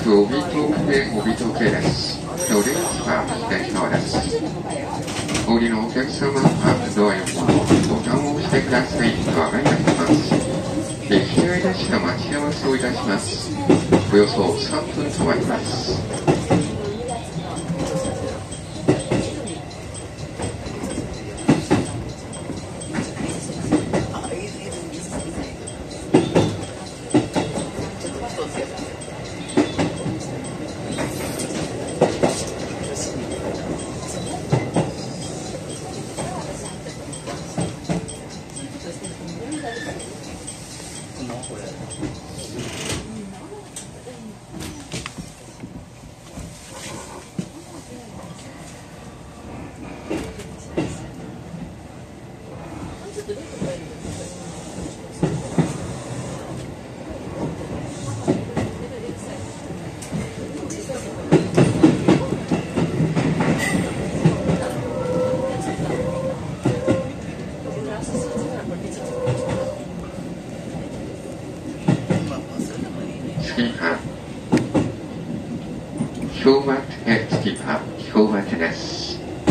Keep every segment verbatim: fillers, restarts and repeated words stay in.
帯東系、帯東系です。お出口は左側です。お降りのお客様はドア横のボタンを押してくださいとお願いいたします。駅合列車待ち合わせをいたします。およそさんぷん止まります。氷馬手次は氷馬手です。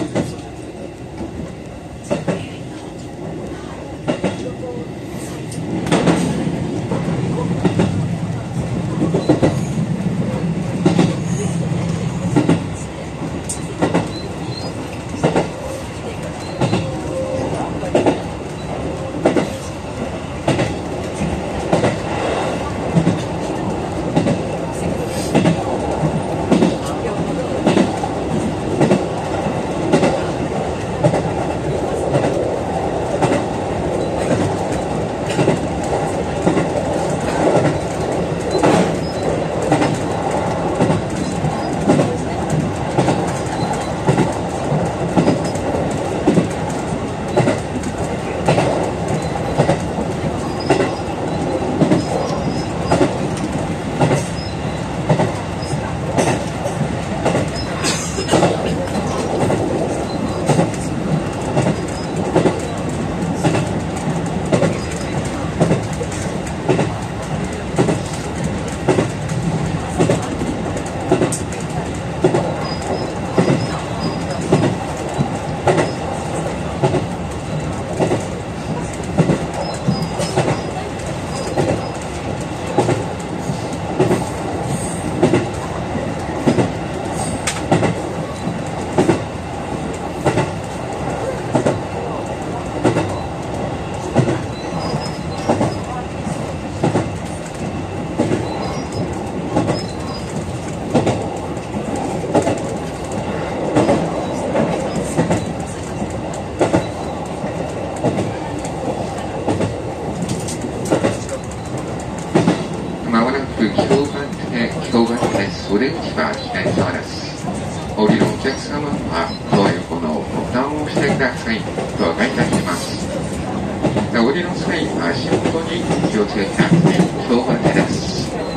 お出口は左側です。お降りのお客様はドア横のボタンを押してくださいとお願いいたします。お降りの際、足元に気をつけてください。氷馬手です。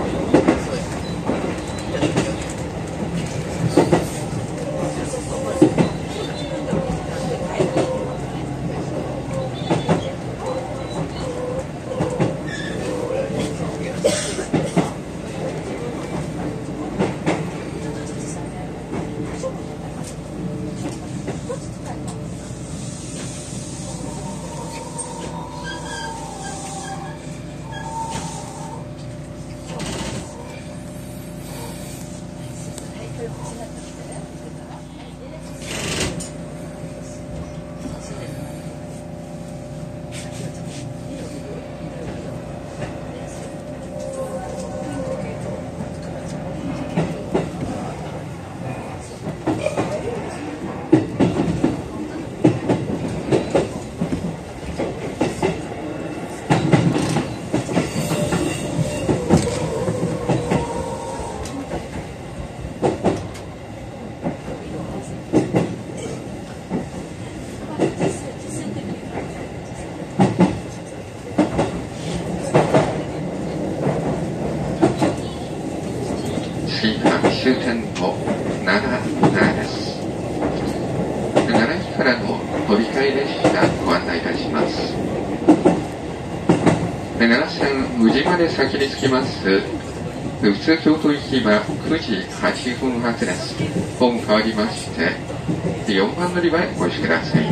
終点と奈良です。奈良駅からの乗り換え列車ご案内いたします。奈良線宇治まで先に着きます宇都京都行きはくじはっぷん発です。ホーム変わりましてよんばん乗り場へお越しください。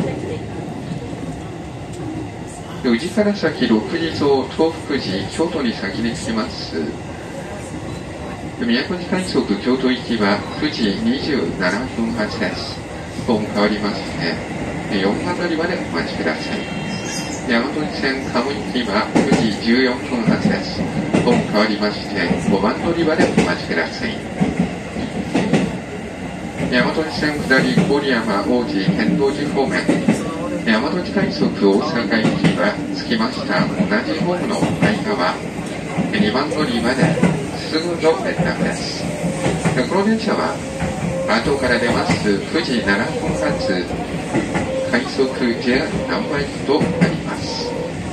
宇治から先ろくじぞう東福寺京都に先に着きます。宮古寺快速京都行きはくじにじゅうななふん発です。ホーム変わりましてよんばん乗り場でお待ちください。大和路線鴨行きはくじじゅうよんふん発です。ホーム変わりましてごばん乗り場でお待ちください。大和路線下り郡山王子天童寺方面、大和路快速大阪行きは着きました同じホームの前側にばん乗り場ですぐの連絡です。この電車は後から出ますくじななふん発快速 ジェイアール 南蛮行きとなります。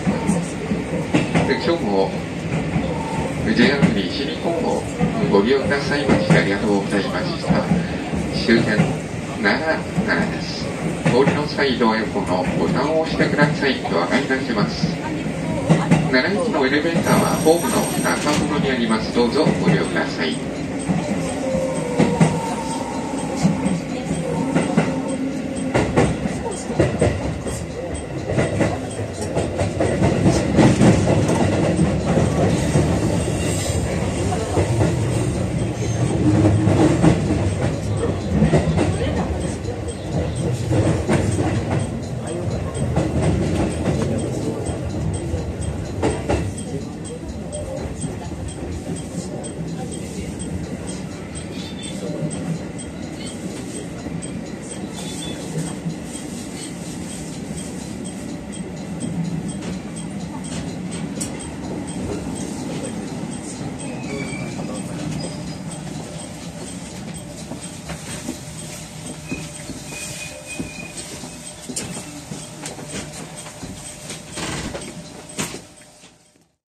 今日も ジェイアール 西日本をご利用くださいましてありがとうございました。終点奈良奈良です。お降りの際ドア横のボタンを押してください。ドアが開きます。奈良駅のエレベーターはホームの中ほどにあります。どうぞご利用ください。